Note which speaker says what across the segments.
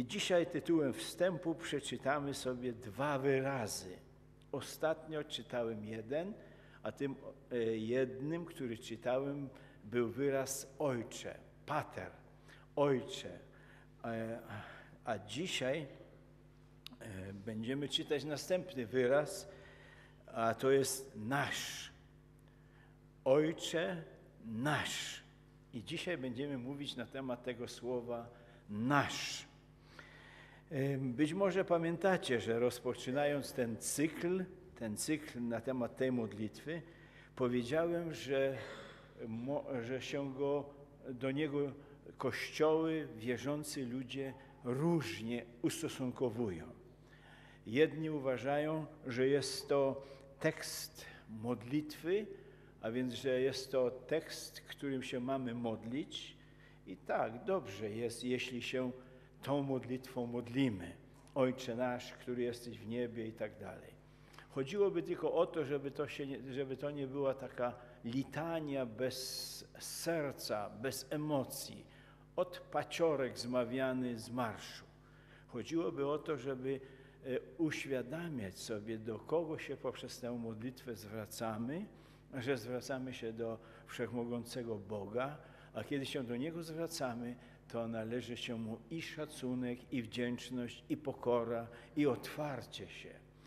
Speaker 1: I dzisiaj tytułem wstępu przeczytamy sobie 2 wyrazy. Ostatnio czytałem jeden, a tym jednym, który czytałem, był wyraz Ojcze, Pater, Ojcze. A dzisiaj będziemy czytać następny wyraz, a to jest nasz. Ojcze nasz. I dzisiaj będziemy mówić na temat tego słowa nasz. Być może pamiętacie, że rozpoczynając ten cykl na temat tej modlitwy, powiedziałem, że się do niego kościoły, wierzący ludzie różnie ustosunkowują. Jedni uważają, że jest to tekst modlitwy, a więc, że jest to tekst, którym się mamy modlić. I tak, dobrze jest, jeśli się tą modlitwą modlimy. Ojcze nasz, który jesteś w niebie i tak dalej. Chodziłoby tylko o to, żeby to nie była taka litania bez serca, bez emocji, od paciorek zmawiany z marszu. Chodziłoby o to, żeby uświadamiać sobie, do kogo się poprzez tę modlitwę zwracamy, że zwracamy się do Wszechmogącego Boga, a kiedy się do Niego zwracamy, to należy się Mu i szacunek, i wdzięczność, i pokora, i otwarcie się.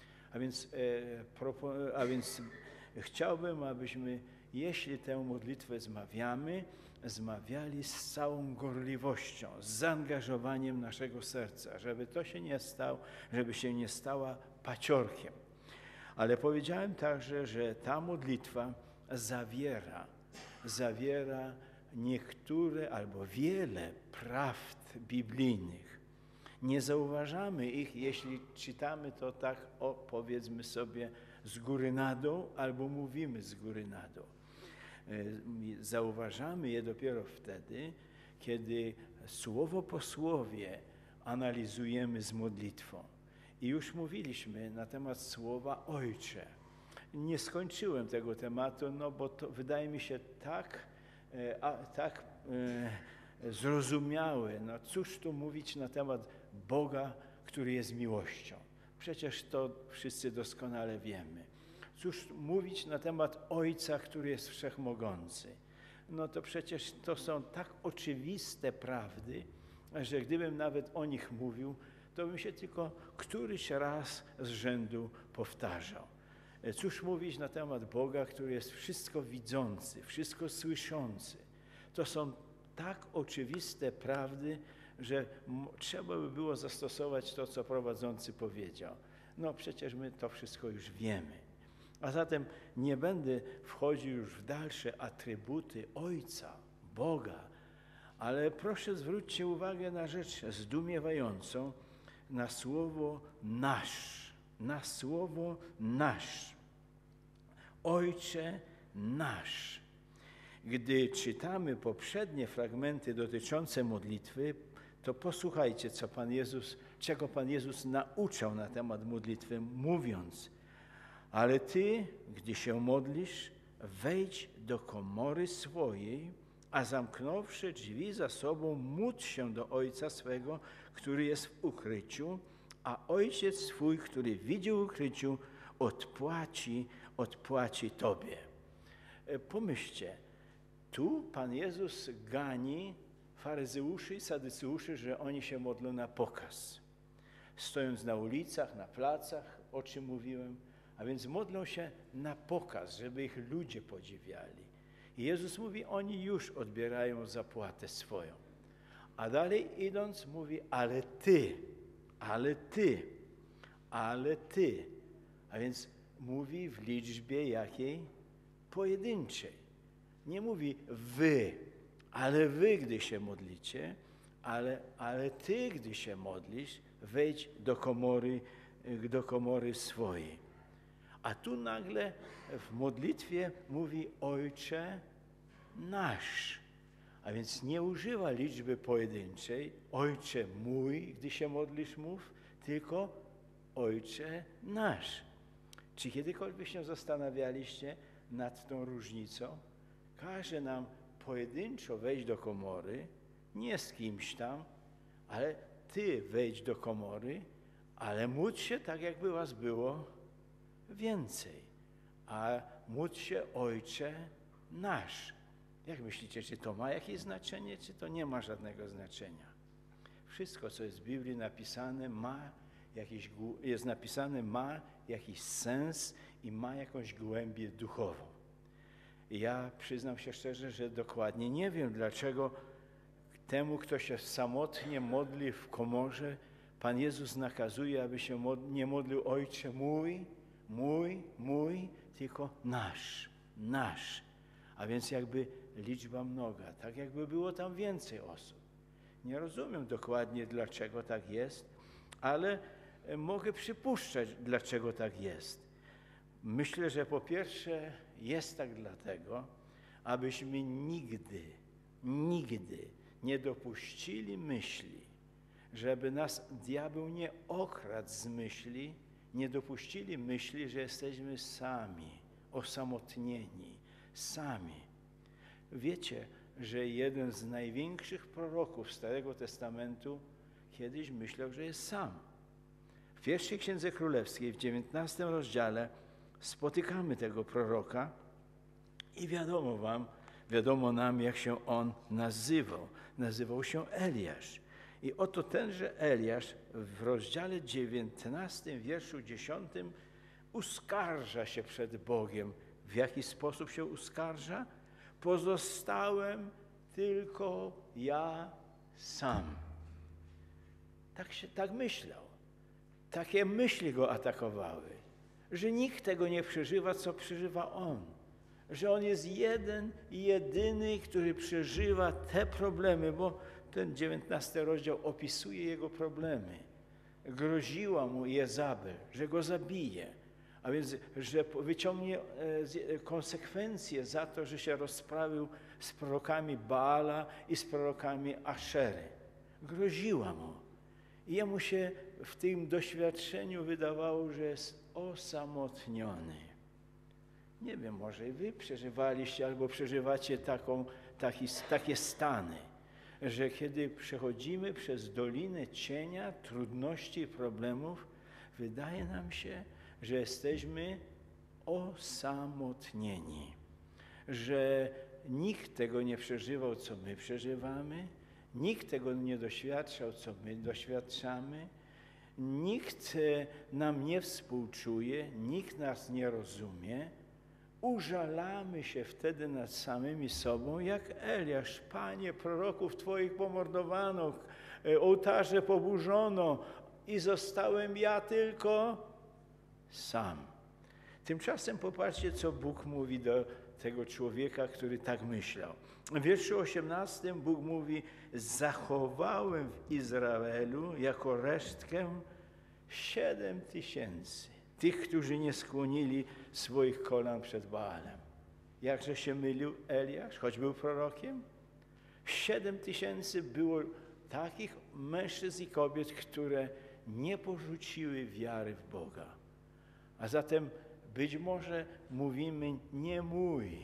Speaker 1: A więc chciałbym, abyśmy, jeśli tę modlitwę zmawiali z całą gorliwością, z zaangażowaniem naszego serca, żeby się nie stała paciorkiem. Ale powiedziałem także, że ta modlitwa zawiera niektóre albo wiele prawd biblijnych. Nie zauważamy ich, jeśli czytamy to tak, powiedzmy sobie, z góry na dół, albo mówimy z góry na dół. Zauważamy je dopiero wtedy, kiedy słowo po słowie analizujemy z modlitwą. I już mówiliśmy na temat słowa Ojcze. Nie skończyłem tego tematu, bo to wydaje mi się tak zrozumiałe. Cóż tu mówić na temat Boga, który jest miłością? Przecież to wszyscy doskonale wiemy. Cóż mówić na temat Ojca, który jest wszechmogący? To przecież to są tak oczywiste prawdy, że gdybym nawet o nich mówił, to bym się tylko któryś raz z rzędu powtarzał. Cóż mówić na temat Boga, który jest wszystko widzący, wszystko słyszący? To są tak oczywiste prawdy, że trzeba by było zastosować to, co prowadzący powiedział. Przecież my to wszystko już wiemy. A zatem nie będę wchodził już w dalsze atrybuty Ojca, Boga, ale proszę zwróćcie uwagę na rzecz zdumiewającą, na słowo nasz, na słowo nasz. Ojcze nasz. Gdy czytamy poprzednie fragmenty dotyczące modlitwy, to posłuchajcie, czego Pan Jezus nauczał na temat modlitwy, mówiąc: ale Ty, gdy się modlisz, wejdź do komory swojej, a zamknąwszy drzwi za sobą, módl się do Ojca swego, który jest w ukryciu, a Ojciec swój, który widzi w ukryciu, odpłaci Tobie. Pomyślcie, tu Pan Jezus gani faryzeuszy i sadyceuszy, że oni się modlą na pokaz. Stojąc na ulicach, na placach, o czym mówiłem, a więc modlą się na pokaz, żeby ich ludzie podziwiali. I Jezus mówi, oni już odbierają zapłatę swoją. A dalej idąc mówi, ale Ty. A więc mówi w liczbie jakiej? Pojedynczej. Nie mówi wy, ale wy, gdy się modlicie, ale Ty, gdy się modlisz, wejdź do komory swojej. A tu nagle w modlitwie mówi Ojcze nasz. A więc nie używa liczby pojedynczej, Ojcze mój, gdy się modlisz, mów, tylko Ojcze nasz. Czy kiedykolwiek się zastanawialiście nad tą różnicą? Każe nam pojedynczo wejść do komory, nie z kimś tam, ale ty wejdź do komory, ale módl się tak, jakby was było więcej. A módl się, Ojcze nasz. Jak myślicie, czy to ma jakieś znaczenie, czy to nie ma żadnego znaczenia? Wszystko, co jest w Biblii napisane, ma jakiś sens i ma jakąś głębię duchową. Ja przyznam się szczerze, że dokładnie nie wiem, dlaczego temu, kto się samotnie modli w komorze, Pan Jezus nakazuje, aby się nie modlił Ojcze mój, tylko nasz. A więc jakby liczba mnoga, tak jakby było tam więcej osób. Nie rozumiem dokładnie, dlaczego tak jest, ale mogę przypuszczać, dlaczego tak jest. Myślę, że po pierwsze jest tak dlatego, abyśmy nigdy nie dopuścili myśli, żeby nas diabeł nie okradł z myśli, nie dopuścili myśli, że jesteśmy sami, osamotnieni, sami. Wiecie, że jeden z największych proroków Starego Testamentu kiedyś myślał, że jest sam. W pierwszej Księdze Królewskiej, w 19 rozdziale spotykamy tego proroka i wiadomo nam, jak się on nazywał. Nazywał się Eliasz. I oto tenże Eliasz w rozdziale 19, wierszu 10 uskarża się przed Bogiem. W jaki sposób się uskarża? Pozostałem tylko ja sam. Tak myślał. Takie myśli go atakowały, że nikt tego nie przeżywa, co przeżywa on. Że on jest jeden i jedyny, który przeżywa te problemy, bo ten 19 rozdział opisuje jego problemy. Groziła mu Jezabel, że go zabije, a więc, że wyciągnie konsekwencje za to, że się rozprawił z prorokami Baala i z prorokami Aszery. Groziła mu. I jemu się w tym doświadczeniu wydawało, że jest osamotniony. Nie wiem, może i wy przeżywaliście albo przeżywacie takie stany, że kiedy przechodzimy przez dolinę cienia, trudności i problemów, wydaje nam się, że jesteśmy osamotnieni, że nikt tego nie przeżywał, co my przeżywamy, nikt tego nie doświadczał, co my doświadczamy, nikt nam nie współczuje, nikt nas nie rozumie. Użalamy się wtedy nad samymi sobą, jak Eliasz. Panie, proroków Twoich pomordowano, ołtarze poburzono i zostałem ja tylko sam. Tymczasem popatrzcie, co Bóg mówi do tego człowieka, który tak myślał. W wierszu 18 Bóg mówi: zachowałem w Izraelu jako resztkę 7000 tych, którzy nie skłonili swoich kolan przed Baalem. Jakże się mylił Eliasz, choć był prorokiem? 7000 było takich mężczyzn i kobiet, które nie porzuciły wiary w Boga. A zatem być może mówimy nie mój,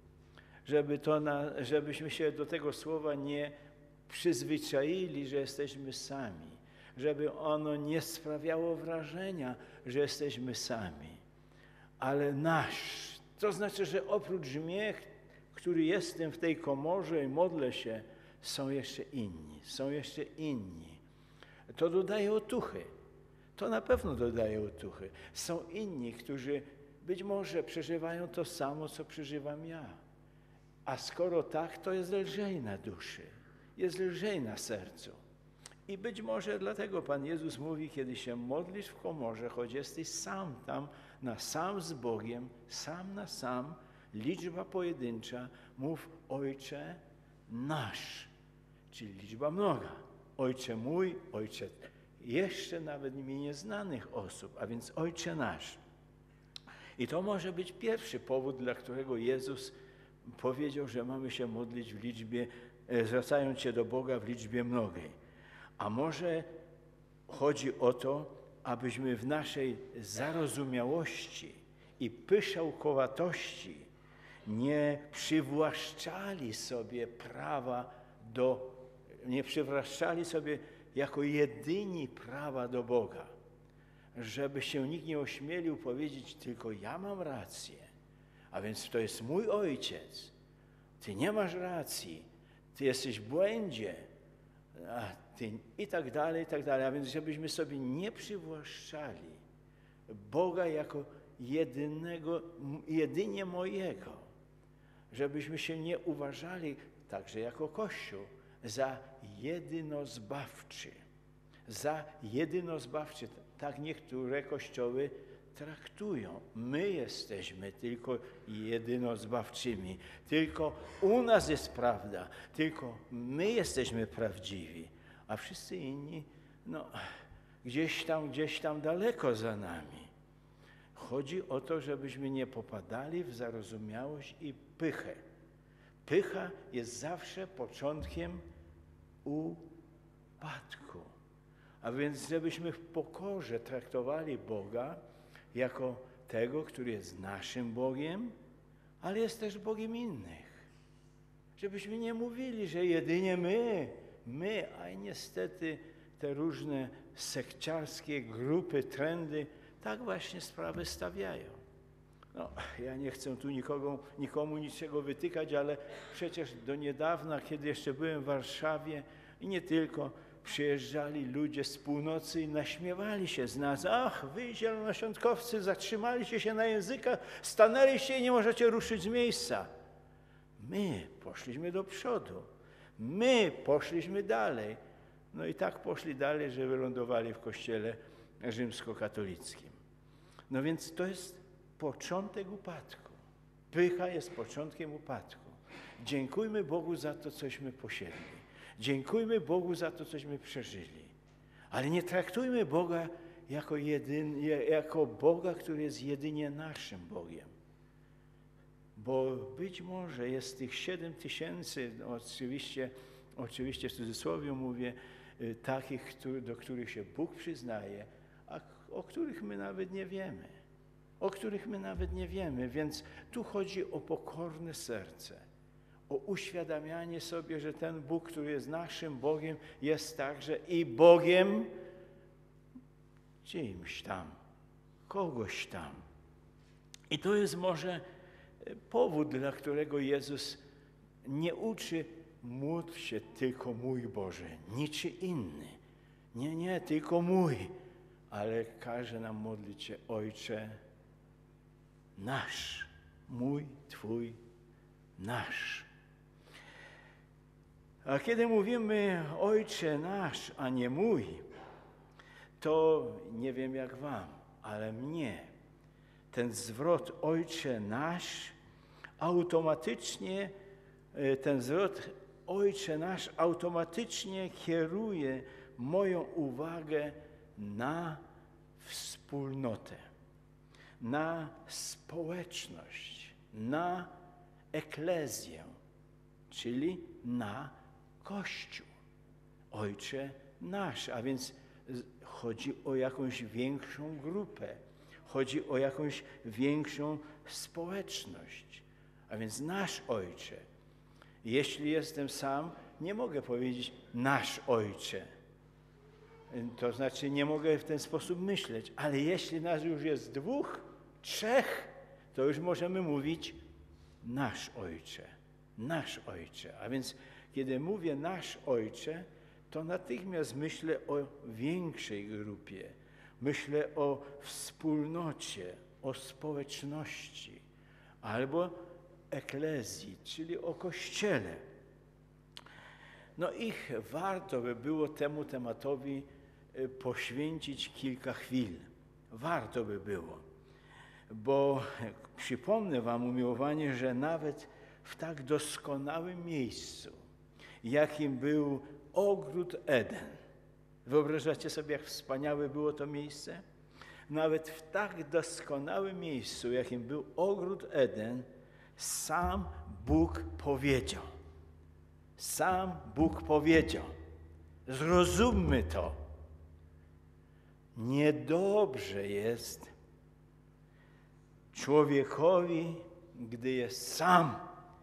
Speaker 1: żebyśmy się do tego słowa nie przyzwyczaili, że jesteśmy sami, żeby ono nie sprawiało wrażenia, że jesteśmy sami, ale nasz. To znaczy, że oprócz mnie, który jestem w tej komorze i modlę się, są jeszcze inni. To dodaje otuchy. To na pewno dodaje otuchy. Są inni, którzy być może przeżywają to samo, co przeżywam ja. A skoro tak, to jest lżej na duszy, jest lżej na sercu. I być może dlatego Pan Jezus mówi, kiedy się modlisz w komorze, choć jesteś sam tam, na sam z Bogiem, sam na sam, liczba pojedyncza, mów Ojcze nasz, czyli liczba mnoga. Ojcze mój, Ojcze jeszcze nawet mi nieznanych osób, a więc Ojcze nasz. I to może być pierwszy powód, dla którego Jezus powiedział, że mamy się modlić w liczbie, zwracając się do Boga w liczbie mnogiej. A może chodzi o to, abyśmy w naszej zarozumiałości i pyszałkowatości nie przywłaszczali sobie prawa nie przywłaszczali sobie jako jedyni prawa do Boga, żeby się nikt nie ośmielił powiedzieć, tylko ja mam rację, a więc to jest mój ojciec, ty nie masz racji, ty jesteś w błędzie, a ty i tak dalej, a więc żebyśmy sobie nie przywłaszczali Boga jako jedynie mojego, żebyśmy się nie uważali, także jako Kościół, za jedynozbawczy. Tak niektóre kościoły traktują. My jesteśmy tylko jedynozbawczymi. Tylko u nas jest prawda. Tylko my jesteśmy prawdziwi. A wszyscy inni, no, gdzieś tam daleko za nami. Chodzi o to, żebyśmy nie popadali w zarozumiałość i pychę. Pycha jest zawsze początkiem upadku. A więc żebyśmy w pokorze traktowali Boga jako tego, który jest naszym Bogiem, ale jest też Bogiem innych. Żebyśmy nie mówili, że jedynie my, a niestety te różne sekciarskie grupy, trendy tak właśnie sprawy stawiają. No, ja nie chcę tu nikomu niczego wytykać, ale przecież do niedawna, kiedy jeszcze byłem w Warszawie i nie tylko, przyjeżdżali ludzie z północy i naśmiewali się z nas. Ach, wy zielonoświątkowcy, zatrzymaliście się na językach, stanęliście i nie możecie ruszyć z miejsca. My poszliśmy do przodu. My poszliśmy dalej. No i tak poszli dalej, że wylądowali w kościele rzymskokatolickim. No więc to jest początek upadku. Pycha jest początkiem upadku. Dziękujmy Bogu za to, cośmy posiedli. Dziękujmy Bogu za to, cośmy przeżyli. Ale nie traktujmy Boga jako Boga, który jest jedynie naszym Bogiem. Bo być może jest tych 7 000, oczywiście w cudzysłowie mówię, takich, do których się Bóg przyznaje, a o których my nawet nie wiemy. Więc tu chodzi o pokorne serce, o uświadamianie sobie, że ten Bóg, który jest naszym Bogiem, jest także i Bogiem czymś tam, kogoś tam. I to jest może powód, dla którego Jezus nie uczy: módl się tylko mój Boże, niczy inny. Nie, tylko mój. Ale każe nam modlić się: Ojcze nasz, mój, Twój, nasz. A kiedy mówimy Ojcze nasz, a nie mój, to nie wiem jak wam, ale mnie ten zwrot Ojcze nasz automatycznie kieruje moją uwagę na wspólnotę, na społeczność, na eklezję, czyli na Kościół. Ojcze nasz, a więc chodzi o jakąś większą grupę, chodzi o jakąś większą społeczność, a więc nasz Ojcze. Jeśli jestem sam, nie mogę powiedzieć nasz Ojcze. To znaczy nie mogę w ten sposób myśleć, ale jeśli nas już jest 2, 3, to już możemy mówić nasz Ojcze, nasz Ojcze. A więc kiedy mówię nasz Ojcze, to natychmiast myślę o większej grupie, myślę o wspólnocie, o społeczności albo eklezji, czyli o Kościele. No i warto by było temu tematowi poświęcić kilka chwil. Warto by było, bo przypomnę wam, umiłowanie, że nawet w tak doskonałym miejscu, jakim był ogród Eden. Wyobrażacie sobie, jak wspaniałe było to miejsce? Nawet w tak doskonałym miejscu, jakim był ogród Eden, sam Bóg powiedział. Zrozummy to. Niedobrze jest człowiekowi, gdy jest sam.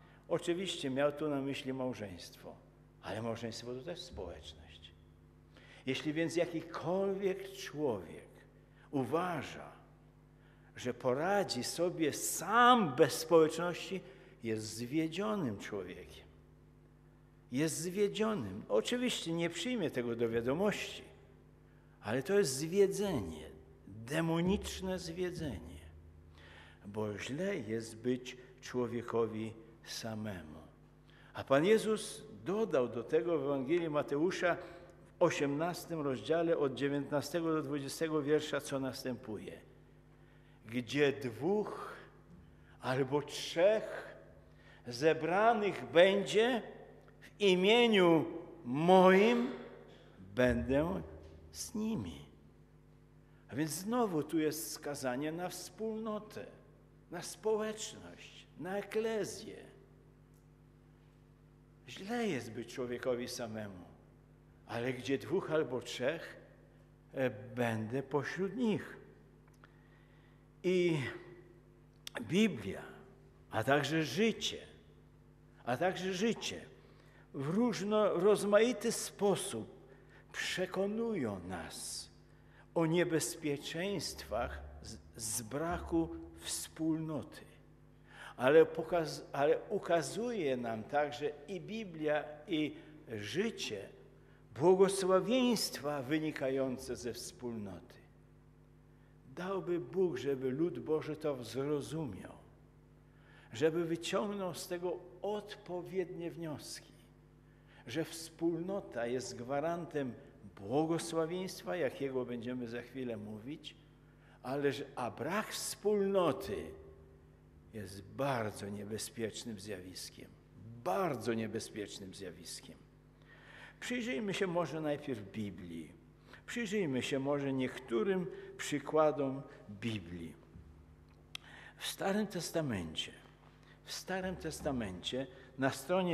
Speaker 1: Oczywiście miał tu na myśli małżeństwo, ale małżeństwo to też społeczność. Jeśli więc jakikolwiek człowiek uważa, że poradzi sobie sam bez społeczności, jest zwiedzionym człowiekiem. Jest zwiedzionym. Oczywiście nie przyjmie tego do wiadomości, ale to jest zwiedzenie, demoniczne zwiedzenie, bo źle jest być człowiekowi samemu. A Pan Jezus dodał do tego w Ewangelii Mateusza w 18 rozdziale od 19 do 20 wiersza, co następuje. Gdzie 2 albo 3 zebranych będzie w imieniu moim, będę z nimi. A więc znowu tu jest wskazanie na wspólnotę, na społeczność, na eklezję. Źle jest być człowiekowi samemu, ale gdzie 2 albo 3, będę pośród nich. I Biblia, a także życie w rozmaity sposób przekonują nas o niebezpieczeństwach z braku wspólnoty. Ale ukazuje nam także i Biblia, i życie błogosławieństwa wynikające ze wspólnoty. Dałby Bóg, żeby lud Boży to zrozumiał, żeby wyciągnął z tego odpowiednie wnioski, że wspólnota jest gwarantem błogosławieństwa, jakiego będziemy za chwilę mówić, a brak wspólnoty jest bardzo niebezpiecznym zjawiskiem. Bardzo niebezpiecznym zjawiskiem. Przyjrzyjmy się może najpierw Biblii. Przyjrzyjmy się może niektórym przykładom Biblii. W Starym Testamencie na stronie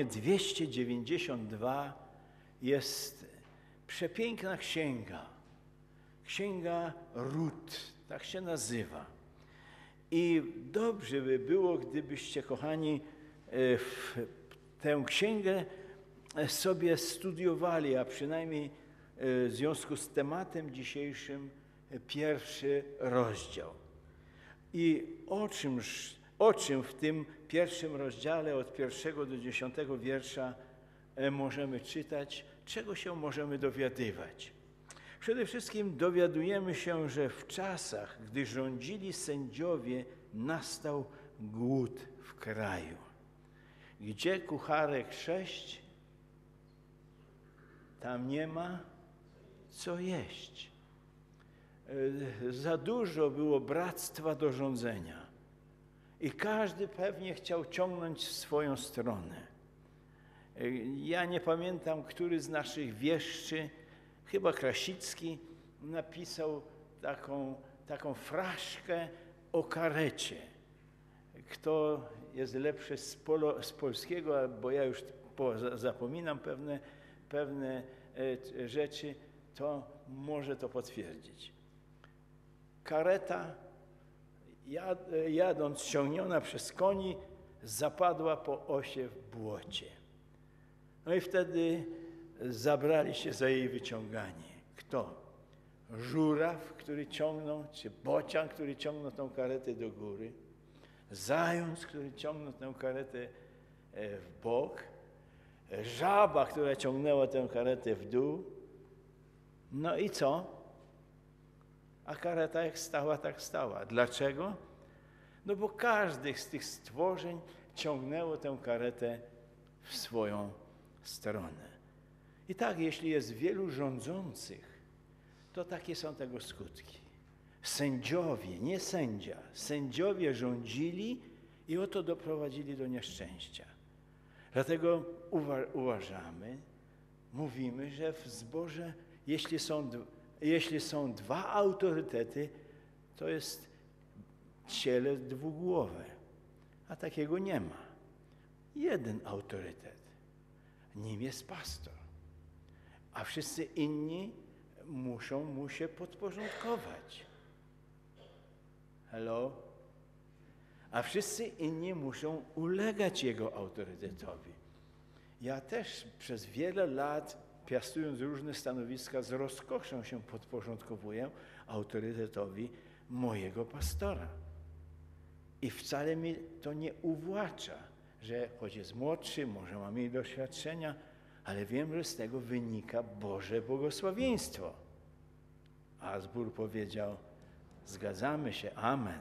Speaker 1: 292 jest przepiękna księga. Księga Rut, tak się nazywa. I dobrze by było, gdybyście, kochani, tę księgę sobie studiowali, a przynajmniej w związku z tematem dzisiejszym 1 rozdział. I o czym w tym 1 rozdziale od 1 do 10 wiersza możemy czytać, czego się możemy dowiadywać. Przede wszystkim dowiadujemy się, że w czasach, gdy rządzili sędziowie, nastał głód w kraju. Gdzie kucharek 6, tam nie ma co jeść. Za dużo było bractwa do rządzenia i każdy pewnie chciał ciągnąć w swoją stronę. Ja nie pamiętam, który z naszych wieszczy, chyba Krasicki, napisał taką fraszkę o karecie. Kto jest lepszy z polskiego, bo ja już zapominam pewne rzeczy, to może to potwierdzić. Kareta, jadąc ciągniona przez koni, zapadła po osie w błocie. No i wtedy zabrali się za jej wyciąganie. Kto? Żuraw, który ciągnął, czy bocian, który ciągnął tą karetę do góry, zając, który ciągnął tę karetę w bok, żaba, która ciągnęła tę karetę w dół. No i co? A kareta jak stała, tak stała. Dlaczego? No bo każdy z tych stworzeń ciągnęło tę karetę w swoją stronę. I tak, jeśli jest wielu rządzących, to takie są tego skutki. Sędziowie, nie sędzia, sędziowie rządzili i oto doprowadzili do nieszczęścia. Dlatego mówimy, że w zborze, jeśli są 2 autorytety, to jest ciele dwugłowe, a takiego nie ma. 1 autorytet, nim jest pastor, a wszyscy inni muszą mu się podporządkować. Hello? A wszyscy inni muszą ulegać jego autorytetowi. Ja też przez wiele lat piastując różne stanowiska, z rozkoszą się podporządkowuję autorytetowi mojego pastora. I wcale mi to nie uwłacza, że choć jest młodszy, może ma mniej doświadczenia, ale wiem, że z tego wynika Boże błogosławieństwo. A zbór powiedział, zgadzamy się, amen.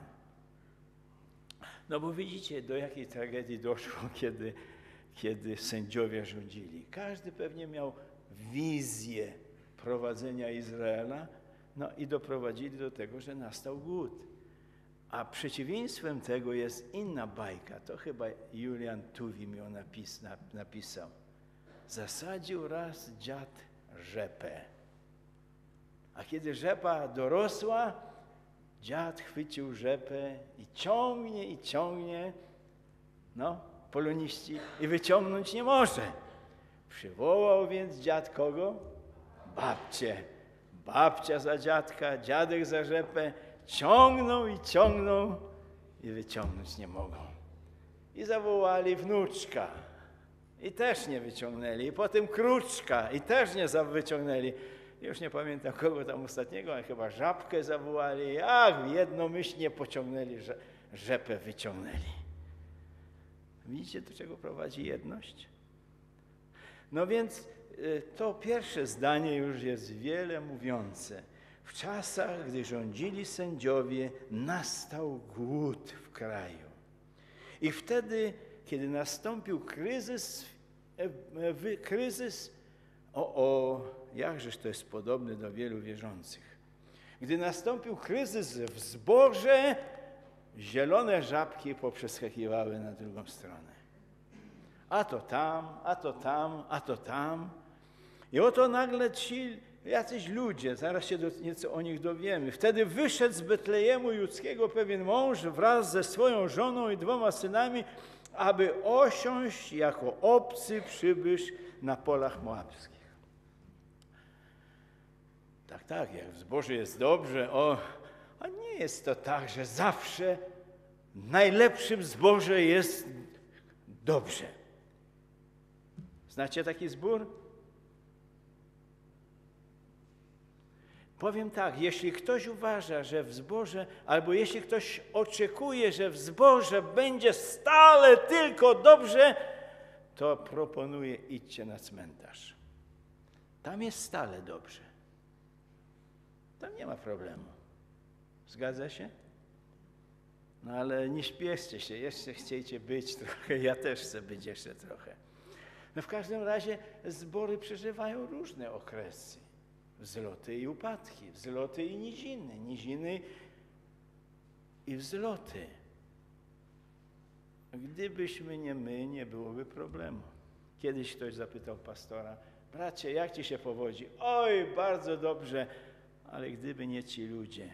Speaker 1: No bo widzicie, do jakiej tragedii doszło, kiedy sędziowie rządzili. Każdy pewnie miał wizję prowadzenia Izraela, no i doprowadzili do tego, że nastał głód. A przeciwieństwem tego jest inna bajka, to chyba Julian Tuwim ją napisał. Zasadził raz dziad rzepę, a kiedy rzepa dorosła, dziad chwycił rzepę i ciągnie, no, poloniści, i wyciągnąć nie może. Przywołał więc dziad kogo? Babcię. Babcia za dziadka, dziadek za rzepę, ciągną i wyciągnąć nie mogą. I zawołali wnuczka i też nie wyciągnęli. I potem kruczka i też nie wyciągnęli. Już nie pamiętam kogo tam ostatniego, ale chyba żabkę zawołali. Ach, jednomyślnie pociągnęli, rzepę wyciągnęli. Widzicie, do czego prowadzi jedność? No więc to pierwsze zdanie już jest wiele mówiące. W czasach, gdy rządzili sędziowie, nastał głód w kraju. I wtedy, kiedy nastąpił kryzys, jakżeż to jest podobne do wielu wierzących. Gdy nastąpił kryzys w zborze, zielone żabki poprzeskakiwały na drugą stronę. A to tam, a to tam, a to tam. I oto nagle ci jacyś ludzie, zaraz się nieco o nich dowiemy. Wtedy wyszedł z Betlejemu Judzkiego pewien mąż wraz ze swoją żoną i 2 synami, aby osiąść jako obcy przybysz na polach moabskich. Tak, jak w zborze jest dobrze, a nie jest to tak, że zawsze w najlepszym zborze jest dobrze. Znacie taki zbór? Powiem tak, jeśli ktoś uważa, że w zborze, albo jeśli ktoś oczekuje, że w zborze będzie stale tylko dobrze, to proponuję, idźcie na cmentarz. Tam jest stale dobrze. Tam nie ma problemu. Zgadza się? No ale nie śpieszcie się, jeszcze chciejcie być trochę, ja też chcę być jeszcze trochę. No w każdym razie zbory przeżywają różne okresy. Wzloty i upadki, wzloty i niziny, niziny i wzloty. Gdybyśmy nie my, nie byłoby problemu. Kiedyś ktoś zapytał pastora, bracie, jak ci się powodzi? Oj, bardzo dobrze, ale gdyby nie ci ludzie,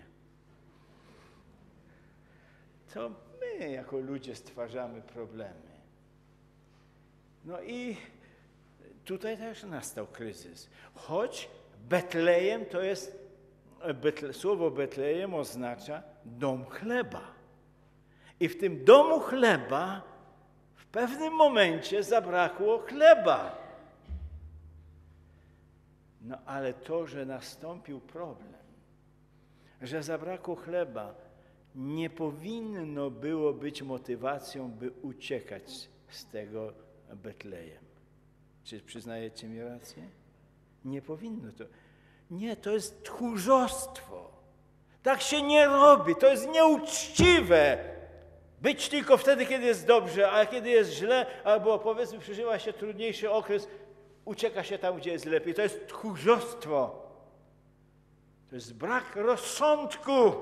Speaker 1: to my jako ludzie stwarzamy problemy. No i tutaj też nastał kryzys. Choć Betlejem to jest, słowo Betlejem oznacza dom chleba. I w tym domu chleba w pewnym momencie zabrakło chleba. No ale to, że nastąpił problem, że zabrakło chleba, nie powinno było być motywacją, by uciekać z tego Betlejem. Czy przyznajecie mi rację? Nie powinno to. Nie, to jest tchórzostwo. Tak się nie robi, to jest nieuczciwe. Być tylko wtedy, kiedy jest dobrze, a kiedy jest źle, albo powiedzmy przeżywa się trudniejszy okres, ucieka się tam, gdzie jest lepiej. To jest tchórzostwo. To jest brak rozsądku.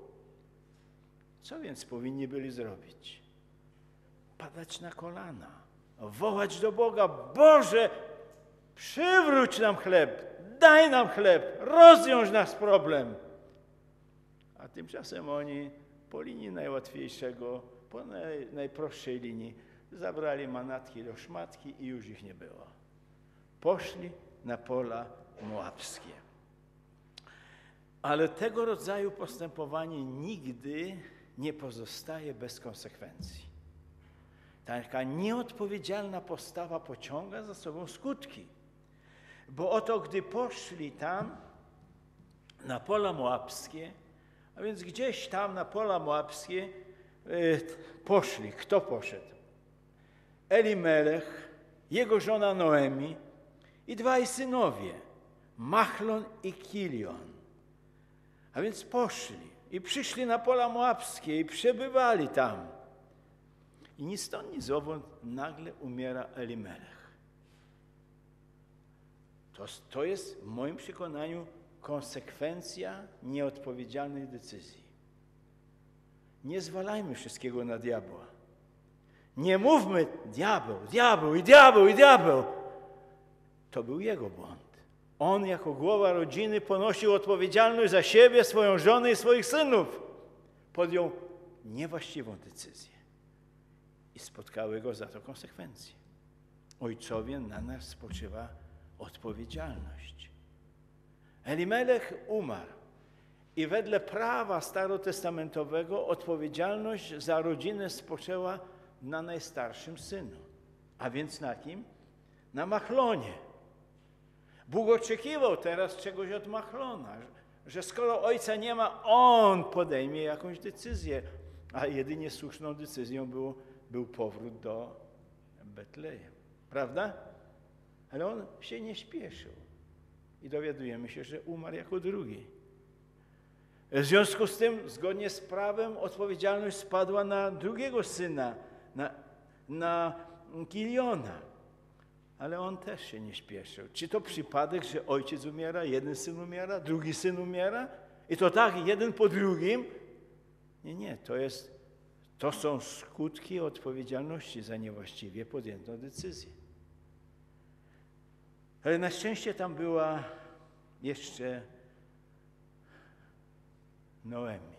Speaker 1: Co więc powinni byli zrobić? Padać na kolana, wołać do Boga, Boże, przywróć nam chleb, daj nam chleb, rozwiąż nasz problem. A tymczasem oni po linii najłatwiejszego, po najprostszej linii zabrali manatki do szmatki i już ich nie było. Poszli na pola moabskie. Ale tego rodzaju postępowanie nigdy nie pozostaje bez konsekwencji. Taka nieodpowiedzialna postawa pociąga za sobą skutki. Bo oto gdy poszli tam na pola moabskie, a więc gdzieś tam na pola moabskie poszli. Kto poszedł? Elimelech, jego żona Noemi i dwaj synowie, Machlon i Kilion. A więc poszli i przyszli na pola moabskie i przebywali tam. I ni stąd, ni zowąd nagle umiera Elimelech. To jest w moim przekonaniu konsekwencja nieodpowiedzialnej decyzji. Nie zwalajmy wszystkiego na diabła. Nie mówmy diabeł, diabeł i diabeł i diabeł. To był jego błąd. On jako głowa rodziny ponosił odpowiedzialność za siebie, swoją żonę i swoich synów. Podjął niewłaściwą decyzję. I spotkały go za to konsekwencje. Ojcowie, na nas spoczywa odpowiedzialność. Elimelech umarł i wedle prawa starotestamentowego odpowiedzialność za rodzinę spoczęła na najstarszym synu. A więc na kim? Na Machlonie. Bóg oczekiwał teraz czegoś od Machlona, że skoro ojca nie ma, on podejmie jakąś decyzję, a jedynie słuszną decyzją był powrót do Betlejem. Prawda? Ale on się nie śpieszył. I dowiadujemy się, że umarł jako drugi. W związku z tym, zgodnie z prawem, odpowiedzialność spadła na drugiego syna, na Kiliona. Ale on też się nie śpieszył. Czy to przypadek, że ojciec umiera, jeden syn umiera, drugi syn umiera? I to tak, jeden po drugim? Nie, to są skutki odpowiedzialności za niewłaściwie podjętą decyzję. Ale na szczęście tam była jeszcze Noemi.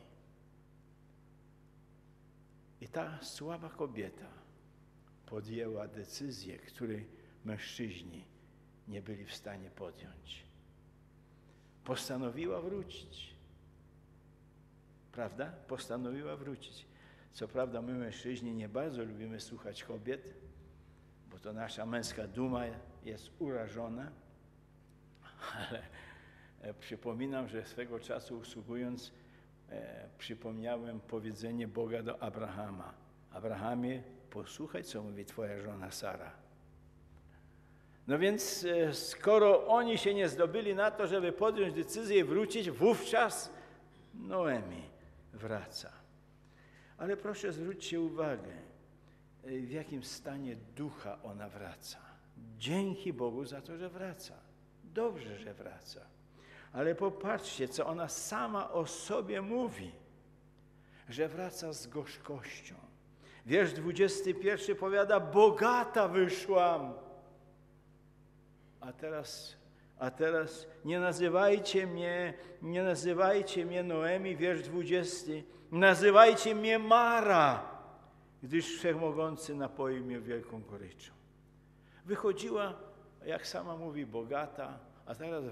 Speaker 1: I ta słaba kobieta podjęła decyzję, której mężczyźni nie byli w stanie podjąć. Postanowiła wrócić. Prawda? Postanowiła wrócić. Co prawda my mężczyźni nie bardzo lubimy słuchać kobiet, bo to nasza męska duma jest urażona, ale przypominam, że swego czasu usługując przypomniałem powiedzenie Boga do Abrahama. Abrahamie, posłuchaj, co mówi twoja żona Sara. No więc skoro oni się nie zdobyli na to, żeby podjąć decyzję i wrócić, wówczas Noemi wraca. Ale proszę zwróćcie uwagę, w jakim stanie ducha ona wraca. Dzięki Bogu za to, że wraca. Dobrze, że wraca. Ale popatrzcie, co ona sama o sobie mówi, że wraca z gorzkością. Wiersz 21 powiada, bogata wyszłam. A teraz nie nazywajcie mnie Noemi, wiersz 20, nazywajcie mnie Mara, gdyż Wszechmogący napoi mnie wielką goryczą. Wychodziła, jak sama mówi, bogata, a teraz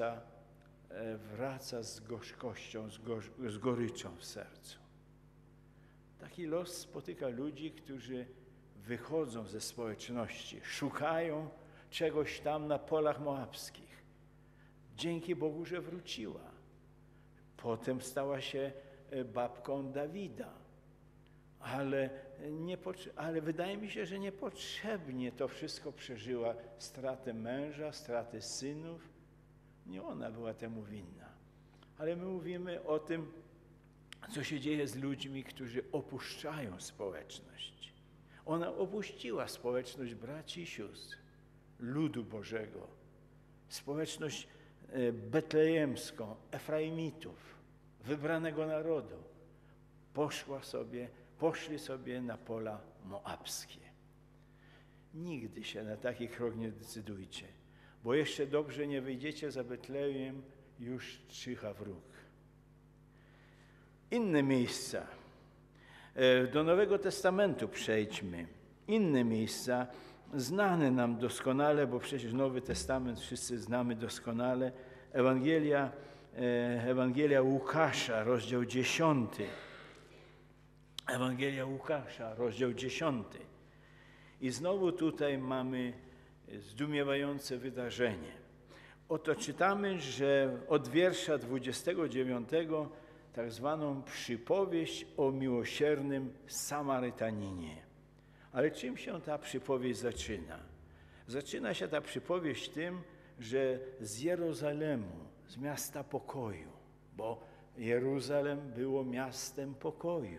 Speaker 1: wraca z gorzkością, z goryczą w sercu. Taki los spotyka ludzi, którzy wychodzą ze społeczności, szukają czegoś tam na polach moabskich. Dzięki Bogu, że wróciła. Potem stała się babką Dawida. Ale wydaje mi się, że niepotrzebnie to wszystko przeżyła. Stratę męża, stratę synów. Nie ona była temu winna. Ale my mówimy o tym, co się dzieje z ludźmi, którzy opuszczają społeczność. Ona opuściła społeczność braci i sióstr, ludu Bożego, społeczność betlejemską, Efraimitów, wybranego narodu. Poszli sobie na pola moabskie. Nigdy się na taki krok nie decydujcie, bo jeszcze dobrze nie wyjdziecie za Betlejem, już czyha wróg. Inne miejsca. Do Nowego Testamentu przejdźmy. Inne miejsca znane nam doskonale, bo przecież Nowy Testament wszyscy znamy doskonale. Ewangelia Łukasza, rozdział 10. Ewangelia Łukasza, rozdział 10. I znowu tutaj mamy zdumiewające wydarzenie. Oto czytamy, że od wiersza 29 tak zwaną przypowieść o miłosiernym Samarytaninie. Ale czym się ta przypowieść zaczyna? Zaczyna się ta przypowieść tym, że z Jerozolimu, z miasta pokoju, bo Jeruzalem było miastem pokoju,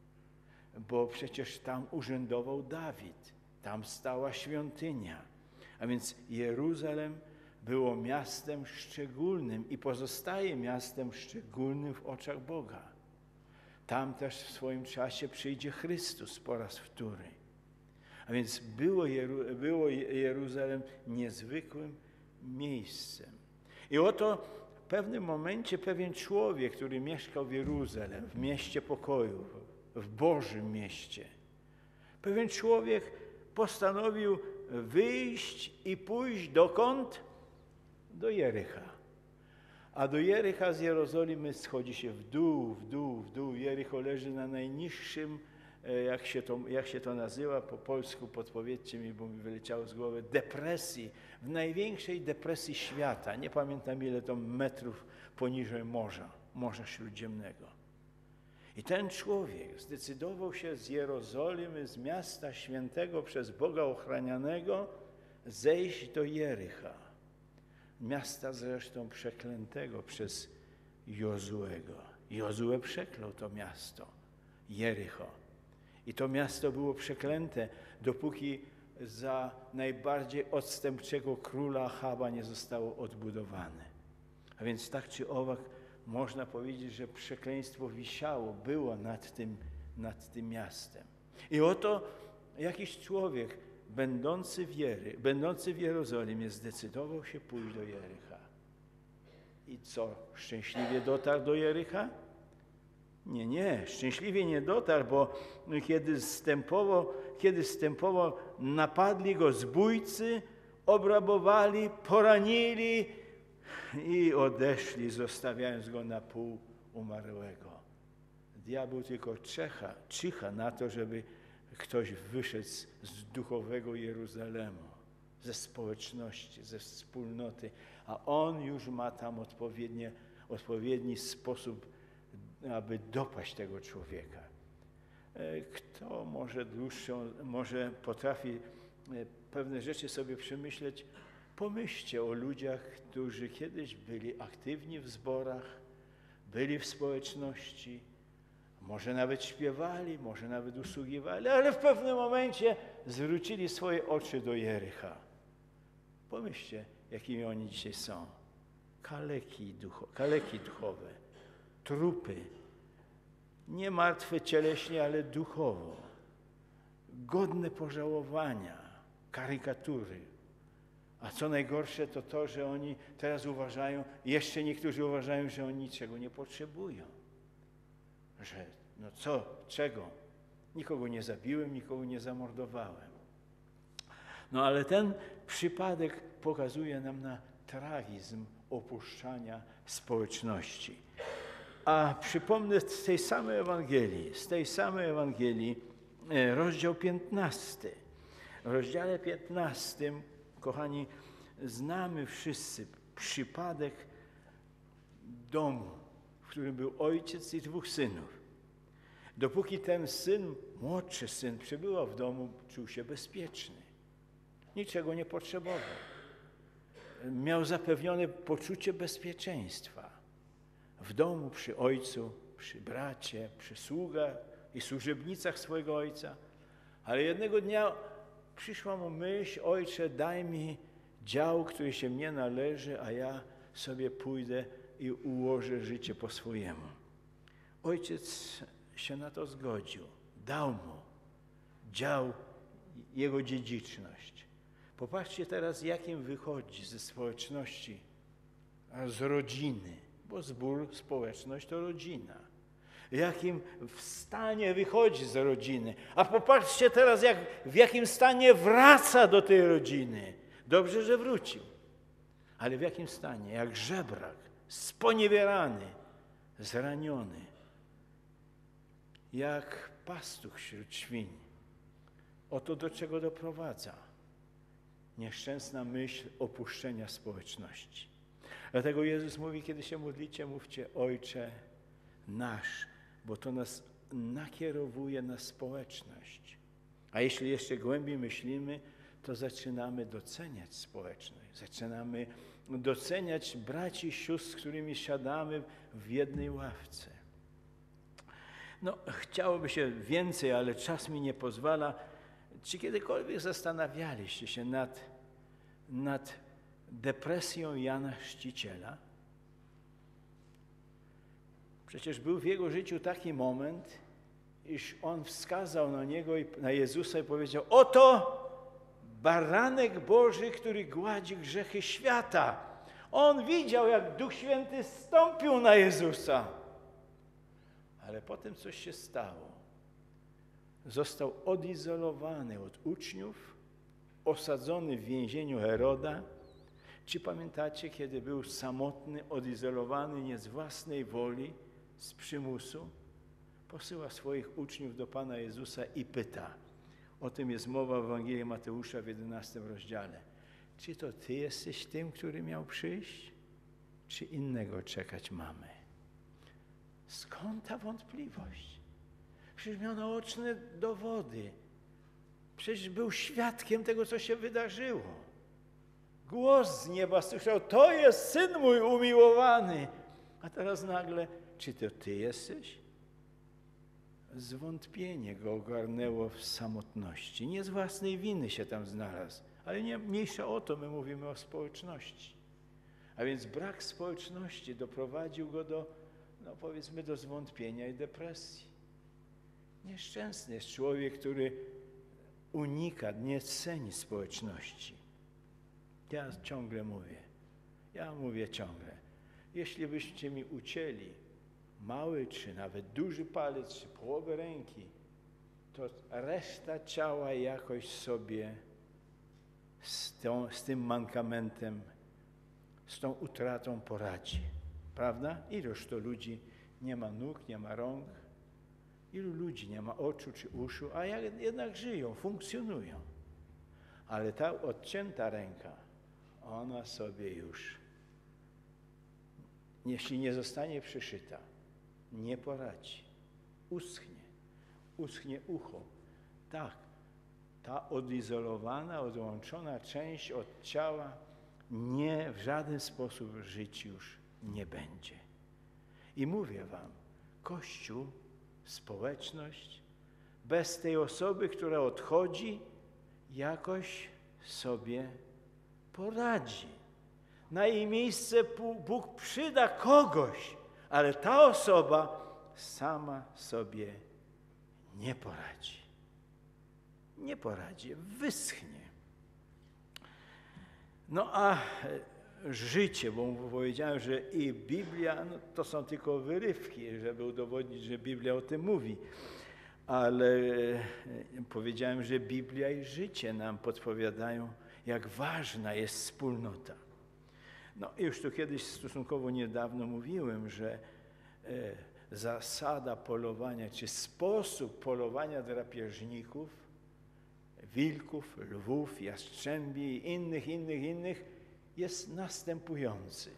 Speaker 1: bo przecież tam urzędował Dawid, tam stała świątynia, a więc Jeruzalem było miastem szczególnym i pozostaje miastem szczególnym w oczach Boga. Tam też w swoim czasie przyjdzie Chrystus po raz wtóry. A więc było Jeruzalem niezwykłym miejscem. I oto w pewnym momencie pewien człowiek, który mieszkał w Jeruzalem, w mieście pokoju, w Bożym mieście, pewien człowiek postanowił wyjść i pójść dokąd? Do Jericha. A do Jericha z Jerozolimy schodzi się w dół, w dół, w dół. Jericho leży na najniższym, jak się to nazywa po polsku, podpowiedzcie mi, bo mi wyleciało z głowy, depresji, w największej depresji świata. Nie pamiętam ile to metrów poniżej Morza Śródziemnego. I ten człowiek zdecydował się z Jerozolimy, z miasta świętego, przez Boga ochranianego, zejść do Jericha. Miasta zresztą przeklętego przez Jozuego. Jozue przeklął to miasto, Jericho. I to miasto było przeklęte, dopóki za najbardziej odstępczego króla Achaba nie zostało odbudowane. A więc tak czy owak można powiedzieć, że przekleństwo wisiało, było nad tym miastem. I oto jakiś człowiek, będący w Jerozolimie, zdecydował się pójść do Jericha. I co, szczęśliwie dotarł do Jericha? Nie, szczęśliwie nie dotarł, bo kiedy zstępował, napadli go zbójcy, obrabowali, poranili i odeszli, zostawiając go na pół umarłego. Diabeł tylko czyha na to, żeby ktoś wyszedł z duchowego Jeruzalemu, ze społeczności, ze wspólnoty, a on już ma tam odpowiedni sposób, aby dopaść tego człowieka. Kto może potrafi pewne rzeczy sobie przemyśleć, pomyślcie o ludziach, którzy kiedyś byli aktywni w zborach, byli w społeczności, może nawet śpiewali, może nawet usługiwali, ale w pewnym momencie zwrócili swoje oczy do Jericha. Pomyślcie, jakimi oni dzisiaj są. Kaleki duchowe, trupy, nie martwe cieleśnie, ale duchowo, godne pożałowania, karykatury. A co najgorsze to, że oni teraz uważają, jeszcze niektórzy uważają, że oni niczego nie potrzebują. Że czego? Nikogo nie zabiłem, nikogo nie zamordowałem. No ale ten przypadek pokazuje nam na tragizm opuszczania społeczności. A przypomnę z tej samej Ewangelii, rozdział 15. W rozdziale 15, kochani, znamy wszyscy przypadek domu, w którym był ojciec i dwóch synów. Dopóki ten młodszy syn przebywał w domu, czuł się bezpieczny. Niczego nie potrzebował. Miał zapewnione poczucie bezpieczeństwa. W domu, przy ojcu, przy bracie, przy sługach i służebnicach swojego ojca. Ale jednego dnia przyszła mu myśl: ojcze, daj mi dział, który się mnie należy, a ja sobie pójdę i ułożę życie po swojemu. Ojciec się na to zgodził. Dał mu dział, jego dziedziczność. Popatrzcie teraz, jakim wychodzi ze społeczności, z rodziny, bo zbór, społeczność to rodzina. Jakim w stanie wychodzi z rodziny. A popatrzcie teraz, w jakim stanie wraca do tej rodziny. Dobrze, że wrócił. Ale w jakim stanie? Jak żebrak, sponiewierany, zraniony. Jak pastuch wśród świń. Oto do czego doprowadza. Nieszczęsna myśl opuszczenia społeczności. Dlatego Jezus mówi, kiedy się modlicie, mówcie Ojcze nasz, bo to nas nakierowuje na społeczność. A jeśli jeszcze głębiej myślimy, to zaczynamy doceniać społeczność. Zaczynamy doceniać braci i sióstr, z którymi siadamy w jednej ławce. No, chciałoby się więcej, ale czas mi nie pozwala. Czy kiedykolwiek zastanawialiście się nad depresją Jana Chrzciciela? Przecież był w jego życiu taki moment, iż on wskazał na niego i na Jezusa i powiedział: oto baranek Boży, który gładzi grzechy świata. On widział, jak Duch Święty zstąpił na Jezusa. Ale potem coś się stało. Został odizolowany od uczniów, osadzony w więzieniu Heroda. Czy pamiętacie, kiedy był samotny, odizolowany, nie z własnej woli, z przymusu? Posyła swoich uczniów do Pana Jezusa i pyta. O tym jest mowa w Ewangelii Mateusza w 11 rozdziale. Czy to Ty jesteś tym, który miał przyjść? Czy innego czekać mamy? Skąd ta wątpliwość? Przecież miał naoczne dowody. Przecież był świadkiem tego, co się wydarzyło. Głos z nieba słyszał: to jest Syn mój umiłowany. A teraz nagle: czy to Ty jesteś? Zwątpienie go ogarnęło w samotności. Nie z własnej winy się tam znalazł, ale nie mniejsza o to, my mówimy o społeczności. A więc brak społeczności doprowadził go do, powiedzmy, do zwątpienia i depresji. Nieszczęsny jest człowiek, który unika, nie ceni społeczności. Ja mówię ciągle, jeśli byście mi ucięli mały, czy nawet duży palec, czy połowę ręki, to reszta ciała jakoś sobie z tym mankamentem, z tą utratą poradzi. Prawda? Iluż to ludzi nie ma nóg, nie ma rąk, ilu ludzi nie ma oczu czy uszu, a jednak żyją, funkcjonują. Ale ta odcięta ręka, ona sobie już, jeśli nie zostanie przyszyta, nie poradzi. Uschnie ucho. Tak, ta odizolowana, odłączona część od ciała w żaden sposób żyć już nie będzie. I mówię wam, Kościół, społeczność, bez tej osoby, która odchodzi, jakoś sobie poradzi. Na jej miejsce Bóg przyda kogoś, ale ta osoba sama sobie nie poradzi. Nie poradzi, wyschnie. No a życie, bo powiedziałem, że i Biblia, to są tylko wyrywki, żeby udowodnić, że Biblia o tym mówi. Ale powiedziałem, że Biblia i życie nam podpowiadają, jak ważna jest wspólnota. No już tu kiedyś stosunkowo niedawno mówiłem, że zasada polowania, czy sposób polowania drapieżników, wilków, lwów, jastrzębi i innych jest następujący.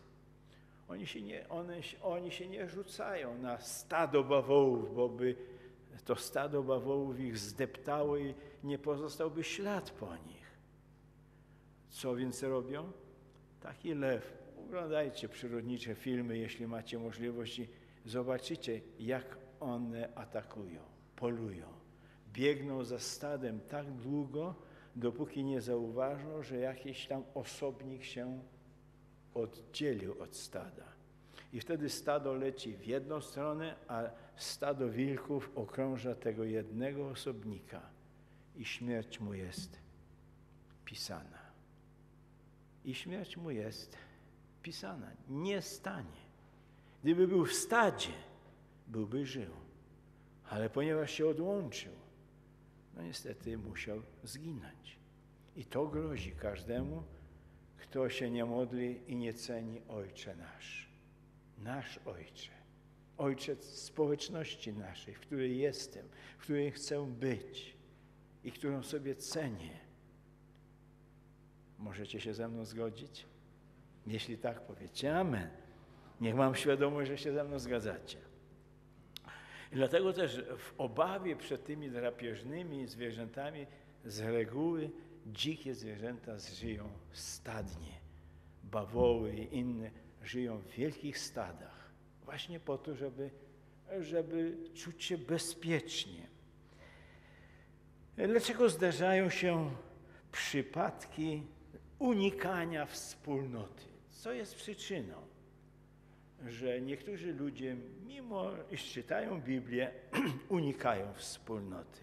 Speaker 1: Oni się nie rzucają na stado bawołów, bo by to stado bawołów ich zdeptało i nie pozostałby ślad po nich. Co więc robią? Taki lew. Oglądajcie przyrodnicze filmy, jeśli macie możliwości. Zobaczycie, jak one atakują, polują. Biegną za stadem tak długo, dopóki nie zauważą, że jakiś tam osobnik się oddzielił od stada. I wtedy stado leci w jedną stronę, a stado wilków okrąża tego jednego osobnika i śmierć mu jest pisana. I śmierć mu jest pisana. Nie stanie. Gdyby był w stadzie, byłby żył. Ale ponieważ się odłączył, niestety musiał zginąć. I to grozi każdemu, kto się nie modli i nie ceni Ojcze nasz. Nasz Ojcze. Ojciec społeczności naszej, w której jestem, w której chcę być i którą sobie cenię. Możecie się ze mną zgodzić? Jeśli tak, powiedzcie amen. Niech mam świadomość, że się ze mną zgadzacie. I dlatego też w obawie przed tymi drapieżnymi zwierzętami z reguły dzikie zwierzęta żyją stadnie. Bawoły i inne żyją w wielkich stadach. Właśnie po to, żeby czuć się bezpiecznie. Dlaczego zdarzają się przypadki unikania wspólnoty? Co jest przyczyną, że niektórzy ludzie, mimo iż czytają Biblię, unikają wspólnoty?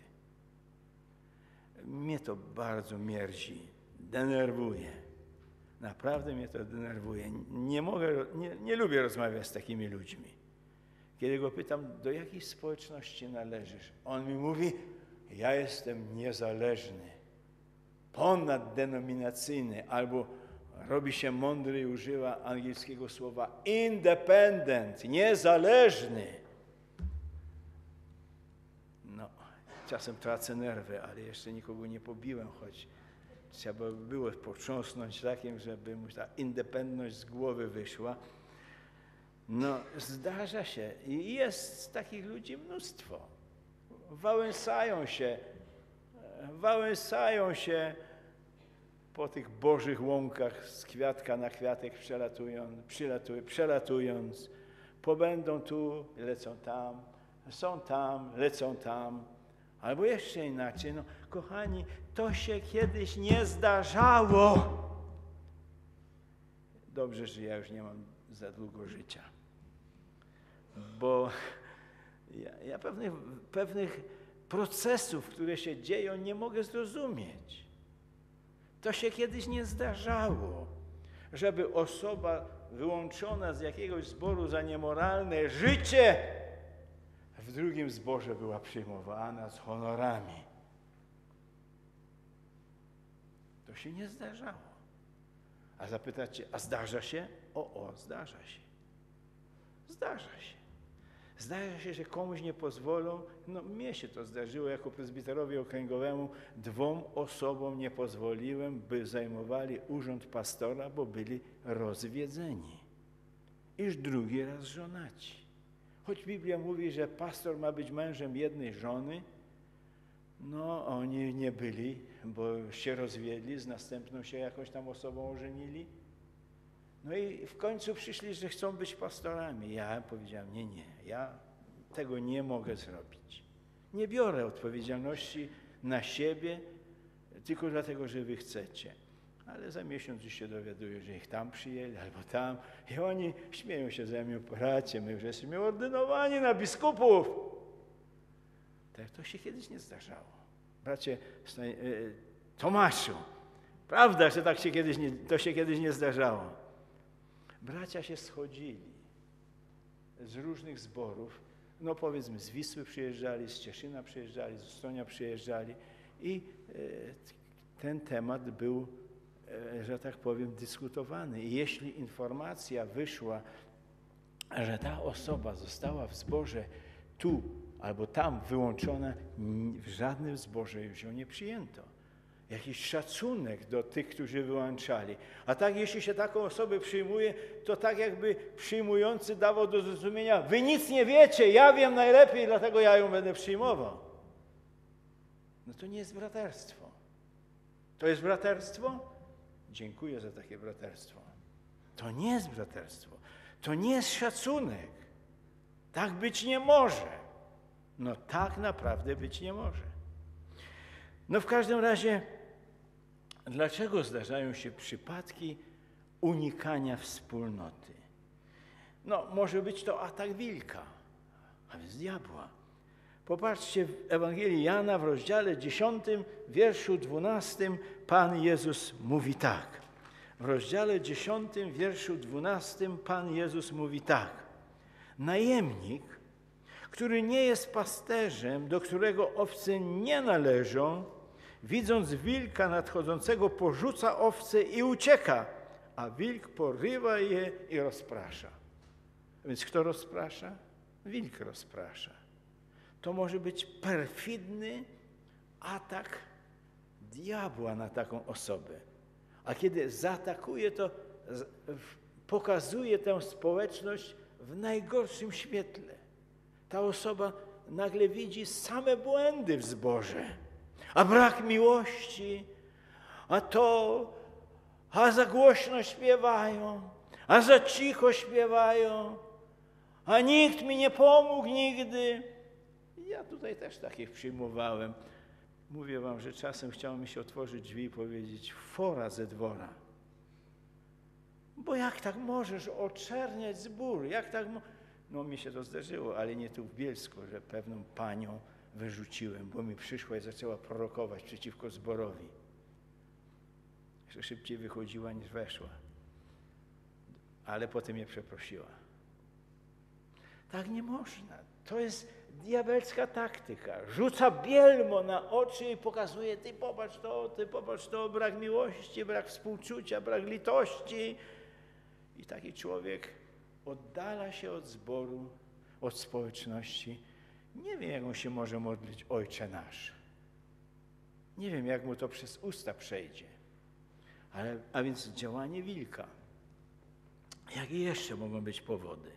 Speaker 1: Mnie to bardzo mierzi, denerwuje. Naprawdę mnie to denerwuje. Nie lubię rozmawiać z takimi ludźmi. Kiedy go pytam, do jakiej społeczności należysz? On mi mówi, ja jestem niezależny, ponaddenominacyjny, albo robi się mądry i używa angielskiego słowa independent, niezależny. No, czasem tracę nerwy, ale jeszcze nikogo nie pobiłem, choć trzeba by było potrząsnąć takim, żeby mu ta independentność z głowy wyszła. No, zdarza się i jest takich ludzi mnóstwo. Wałęsają się po tych bożych łąkach z kwiatka na kwiatek przelatując, pobędą tu, lecą tam, są tam, lecą tam. Albo jeszcze inaczej, no kochani, to się kiedyś nie zdarzało. Dobrze, że ja już nie mam za długo życia. Bo ja pewnych procesów, które się dzieją, nie mogę zrozumieć. To się kiedyś nie zdarzało, żeby osoba wyłączona z jakiegoś zboru za niemoralne życie w drugim zborze była przyjmowana z honorami. To się nie zdarzało. A zapytacie, a zdarza się? Zdarza się. Zdarza się. Zdarza się, że komuś nie pozwolą, no mnie się to zdarzyło jako prezbiterowi okręgowemu, 2 osobom nie pozwoliłem, by zajmowali urząd pastora, bo byli rozwiedzeni. Iż drugi raz żonaci. Choć Biblia mówi, że pastor ma być mężem jednej żony, no oni nie byli, bo się rozwiedli, z następną się jakąś tam osobą ożenili. No i w końcu przyszli, że chcą być pastorami. Ja powiedziałem, nie, ja tego nie mogę zrobić. Nie biorę odpowiedzialności na siebie, tylko dlatego, że wy chcecie. Ale za miesiąc już się dowiaduję, że ich tam przyjęli, albo tam. I oni śmieją się ze mnie, bracie, my już jesteśmy ordynowani na biskupów. Tak to się kiedyś nie zdarzało. Bracie Tomaszu, prawda, że to się kiedyś nie zdarzało. Bracia się schodzili z różnych zborów, no powiedzmy z Wisły przyjeżdżali, z Cieszyna przyjeżdżali, z Ustronia przyjeżdżali i ten temat był, że tak powiem, dyskutowany. I jeśli informacja wyszła, że ta osoba została w zborze tu albo tam wyłączona, w żadnym zborze już ją nie przyjęto. Jakiś szacunek do tych, którzy wyłączali. A tak, jeśli się taką osobę przyjmuje, to tak jakby przyjmujący dawał do zrozumienia, wy nic nie wiecie, ja wiem najlepiej, dlatego ja ją będę przyjmował. No to nie jest braterstwo. To jest braterstwo? Dziękuję za takie braterstwo. To nie jest braterstwo. To nie jest szacunek. Tak być nie może. No tak naprawdę być nie może. No w każdym razie, dlaczego zdarzają się przypadki unikania wspólnoty? No może być to atak wilka, a więc diabła. Popatrzcie w Ewangelii Jana w rozdziale 10, wierszu 12, Pan Jezus mówi tak. W rozdziale 10, wierszu 12 Pan Jezus mówi tak. Najemnik, który nie jest pasterzem, do którego owce nie należą, widząc wilka nadchodzącego, porzuca owce i ucieka, a wilk porywa je i rozprasza. Więc kto rozprasza? Wilk rozprasza. To może być perfidny atak diabła na taką osobę. A kiedy zaatakuje, to pokazuje tę społeczność w najgorszym świetle. Ta osoba nagle widzi same błędy w zborze, a brak miłości, a za głośno śpiewają, a za cicho śpiewają, a nikt mi nie pomógł nigdy. Ja tutaj też takich przyjmowałem. Mówię wam, że czasem chciało mi się otworzyć drzwi i powiedzieć: fora ze dwora. Bo jak tak możesz oczerniać zbór? Jak tak No mi się to zdarzyło, ale nie tu w Bielsku, że pewną panią wyrzuciłem, bo mi przyszła i zaczęła prorokować przeciwko zborowi. Że szybciej wychodziła niż weszła. Ale potem mnie przeprosiła. Tak nie można. To jest diabelska taktyka. Rzuca bielmo na oczy i pokazuje: ty popatrz to, brak miłości, brak współczucia, brak litości. I taki człowiek oddala się od zboru, od społeczności. Nie wiem, jak on się może modlić Ojcze Nasz. Nie wiem, jak mu to przez usta przejdzie. A więc działanie wilka. Jakie jeszcze mogą być powody?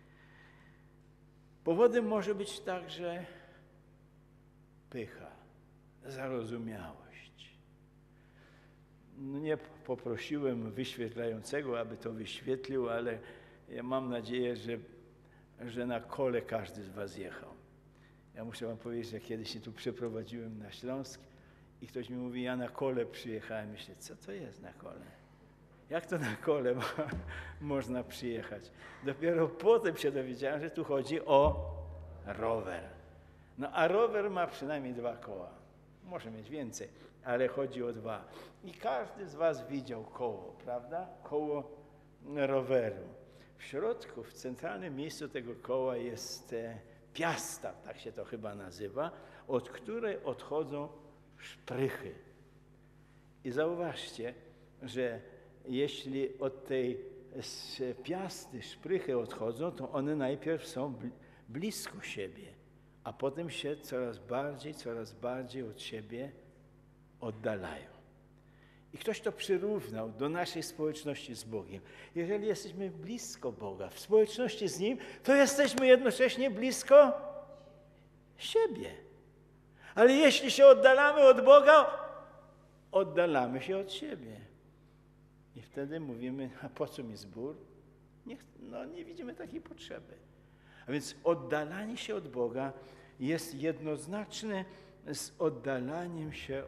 Speaker 1: Powodem może być także pycha, zarozumiałość. Nie poprosiłem wyświetlającego, aby to wyświetlił, ale ja mam nadzieję, że na kole każdy z was jechał. Ja muszę wam powiedzieć, że kiedyś się tu przeprowadziłem na Śląsk i ktoś mi mówi: ja na kole przyjechałem. Myślę: co to jest na kole? Jak to na kole można przyjechać? Dopiero potem się dowiedziałem, że tu chodzi o rower. No a rower ma przynajmniej 2 koła. Może mieć więcej, ale chodzi o 2. I każdy z was widział koło, prawda? Koło roweru. W środku, w centralnym miejscu tego koła jest piasta, tak się to chyba nazywa, od której odchodzą szprychy. I zauważcie, że jeśli od tej piasty szprychy odchodzą, to one najpierw są blisko siebie, a potem się coraz bardziej od siebie oddalają. I ktoś to przyrównał do naszej społeczności z Bogiem. Jeżeli jesteśmy blisko Boga, w społeczności z Nim, to jesteśmy jednocześnie blisko siebie. Ale jeśli się oddalamy od Boga, oddalamy się od siebie. I wtedy mówimy: a po co mi zbór? Nie widzimy takiej potrzeby. A więc oddalanie się od Boga jest jednoznaczne z oddalaniem się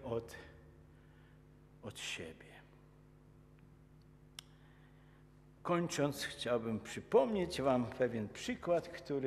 Speaker 1: od siebie. Kończąc, chciałbym przypomnieć wam pewien przykład,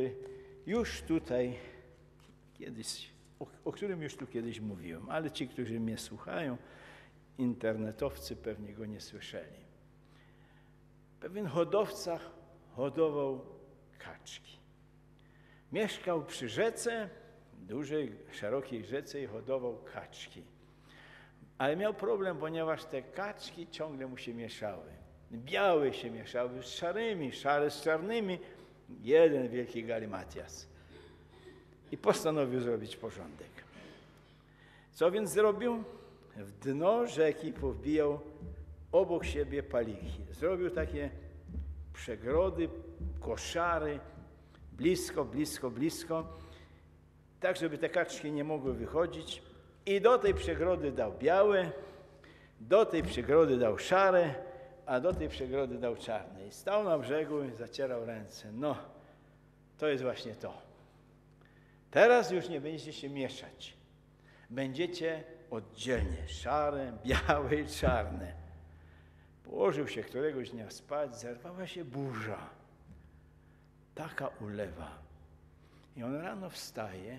Speaker 1: o którym już tu kiedyś mówiłem, ale ci, którzy mnie słuchają, internetowcy, pewnie go nie słyszeli. Pewien hodowca hodował kaczki. Mieszkał przy rzece, dużej, szerokiej rzece, i hodował kaczki. Ale miał problem, ponieważ te kaczki ciągle mu się mieszały. Białe się mieszały z szarymi, szare z czarnymi. Jeden wielki galimatias. I postanowił zrobić porządek. Co więc zrobił? W dno rzeki powbijał obok siebie paliki. Zrobił takie przegrody, koszary, blisko, tak żeby te kaczki nie mogły wychodzić. I do tej przegrody dał białe, do tej przegrody dał szare, a do tej przegrody dał czarne. I stał na brzegu i zacierał ręce. No, to jest właśnie to. Teraz już nie będziecie się mieszać. Będziecie oddzielnie, szare, białe i czarne. Położył się któregoś dnia spać, zerwała się burza. Taka ulewa. I on rano wstaje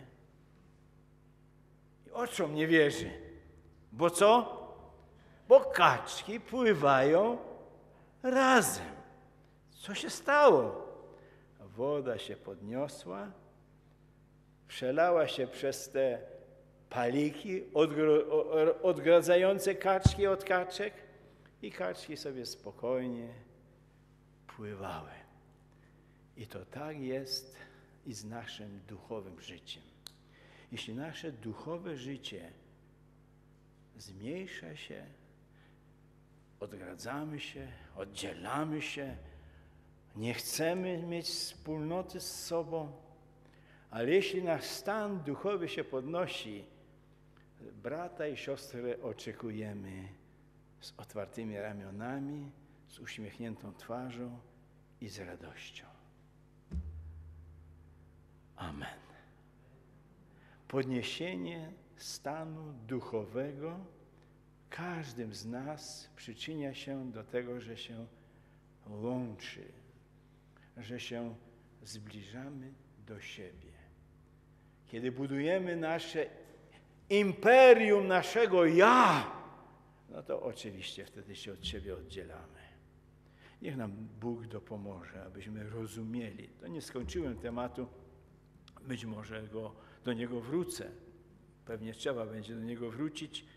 Speaker 1: i oczom nie wierzy. Bo co? Bo kaczki pływają razem. Co się stało? Woda się podniosła, przelała się przez te paliki odgradzające kaczki od kaczek i kaczki sobie spokojnie pływały. I to tak jest i z naszym duchowym życiem. Jeśli nasze duchowe życie zmniejsza się, odgradzamy się, oddzielamy się, nie chcemy mieć wspólnoty z sobą, ale jeśli nasz stan duchowy się podnosi, brata i siostrę oczekujemy z otwartymi ramionami, z uśmiechniętą twarzą i z radością. Amen. Podniesienie stanu duchowego każdym z nas przyczynia się do tego, że się łączy, że się zbliżamy do siebie. Kiedy budujemy nasze imperium naszego ja, no to oczywiście wtedy się od siebie oddzielamy. Niech nam Bóg dopomoże, abyśmy rozumieli. To nie skończyłem tematu, być może do niego wrócę. Pewnie trzeba będzie do niego wrócić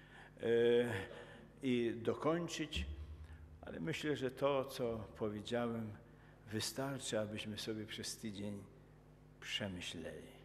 Speaker 1: i dokończyć, ale myślę, że to, co powiedziałem, wystarczy, abyśmy sobie przez tydzień przemyśleli.